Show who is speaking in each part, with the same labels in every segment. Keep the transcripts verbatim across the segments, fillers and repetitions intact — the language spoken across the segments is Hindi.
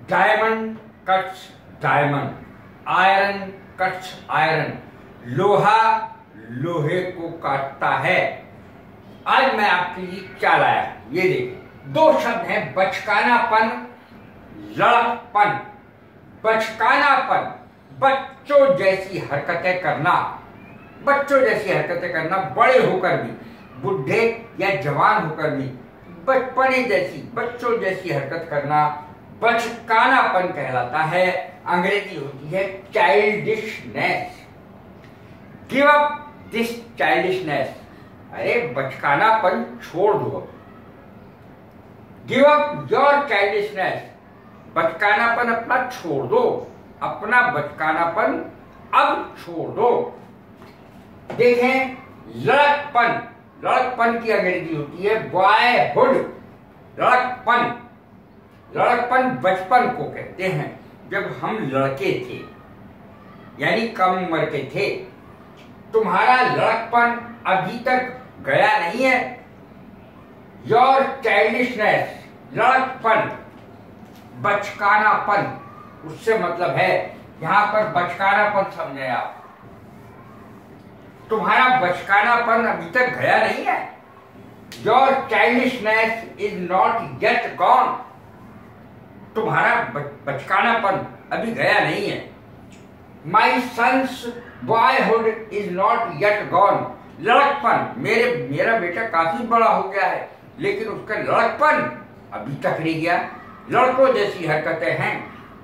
Speaker 1: Diamond cuts diamond, iron cuts iron, लोहा लोहे को काटता है। आज मैं आपके लिए क्या लाया, ये देखिए, दो शब्द हैं, बचकानापन, लड़कपन। बचकानापन, बच्चों जैसी हरकतें करना, बच्चों जैसी हरकतें करना, बड़े होकर भी, बुढ़े या जवान होकर भी बचपने जैसी, बच्चों जैसी हरकत करना बचकानापन कहलाता है। अंग्रेजी होती है childishness. Give up this childishness, अरे बचकानापन छोड़ दो। गिव अप योर चाइल्डिशनेस, बचकानापन अपना छोड़ दो, अपना बचकानापन अब छोड़ दो। देखें, लड़कपन, लड़कपन की अंग्रेजी होती है बॉयहुड। लड़कपन, लड़कपन बचपन को कहते हैं, जब हम लड़के थे, यानी कम उम्र के थे। तुम्हारा लड़कपन अभी तक गया नहीं है। योर चाइल्डिशनेस, लड़कपन, बचकानापन, उससे मतलब है यहां पर बचकानापन समझे आप। तुम्हारा बचकानापन अभी तक गया नहीं है। Your childishness is not yet gone, तुम्हारा बचकानापन अभी गया नहीं है। My son's boyhood is not yet gone, लड़कपन, मेरे मेरा बेटा काफी बड़ा हो गया है, लेकिन उसका लड़कपन अभी तक नहीं गया। लड़कों जैसी हरकतें हैं।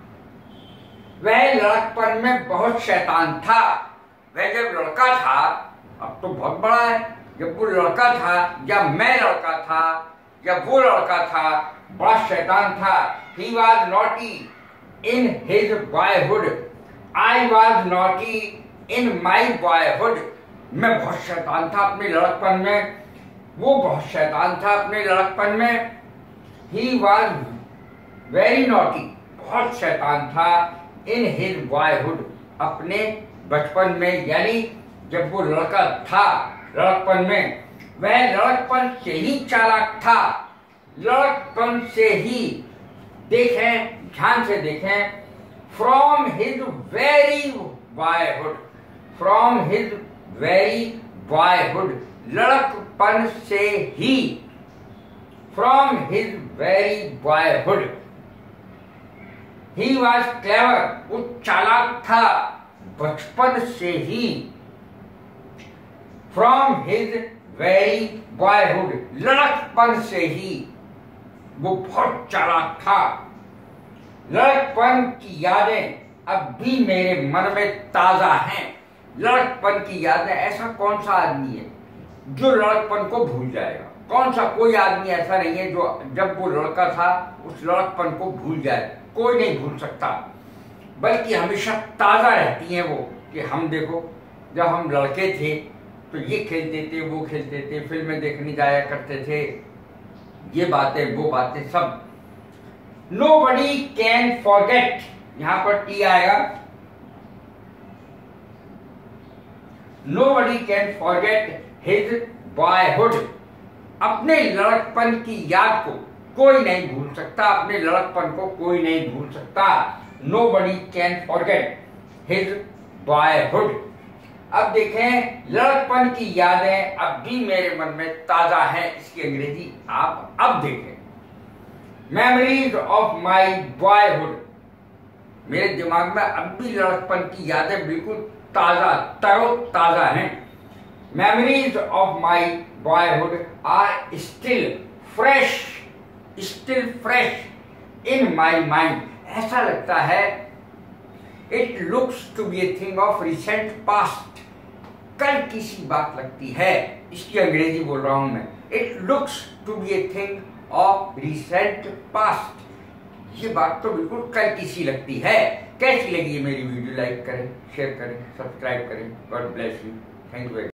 Speaker 1: वह लड़कपन में बहुत शैतान था। वह जब लड़का था, अब तो बहुत बड़ा है, जब वो लड़का था, या मैं लड़का था, या वो लड़का था, बड़ा शैतान था। He was naughty in his boyhood. I was naughty in my boyhood. मैं बहुत शैतान था अपने लड़कपन में, वो बहुत शैतान था अपने लड़कपन में। He was very naughty, बहुत शैतान था in his boyhood, अपने बचपन में, यानी जब वो लड़का था लड़कपन में, वह लड़कपन से ही चालाक था। लड़कपन से ही, देखें, ध्यान से देखें, from his very boyhood, from his very boyhood, लड़कपन से ही, from his very boyhood. He was clever, वो चालाक था बचपन से ही। फ्रॉम हिज वेरी बॉयहुड, लड़कपन से ही वो बहुत चालाक था। लड़कपन की यादें अब भी मेरे मन में ताजा हैं। लड़कपन की यादें, ऐसा कौन सा आदमी है जो लड़कपन को भूल जाएगा? कौन सा, कोई आदमी ऐसा नहीं है जो जब वो लड़का था उस लड़कपन को भूल जाए। कोई नहीं भूल सकता, बल्कि हमेशा ताजा रहती हैं वो। कि हम देखो, जब हम लड़के थे तो ये खेलते थे, वो खेलते थे, फिल्में देखने जाया करते थे, ये बातें वो बातें सब। Nobody can forget, यहां पर टी आएगा। Nobody can forget his boyhood, अपने लड़कपन की याद को कोई नहीं भूल सकता, अपने लड़कपन को कोई नहीं भूल सकता। Nobody can forget his boyhood। अब देखें, लड़कपन की यादें अब भी मेरे मन में ताजा हैं, इसकी अंग्रेजी आप अब देखें। मेमोरीज ऑफ माई बॉयहुड, मेरे दिमाग में अब भी लड़कपन की यादें बिल्कुल ताजा, तरो ताजा हैं। Memories of my boyhood are still fresh, still fresh in my mind, ऐसा लगता है। It looks to be a thing of recent past, कल की सी बात लगती है, इसकी अंग्रेजी बोल रहा हूं मैं। It looks to be a thing of recent past, ये बात तो बिल्कुल कल की सी लगती है। कैसी लगी ये मेरी वीडियो? लाइक करें, शेयर करें, सब्सक्राइब करें। God bless you, thank you very much.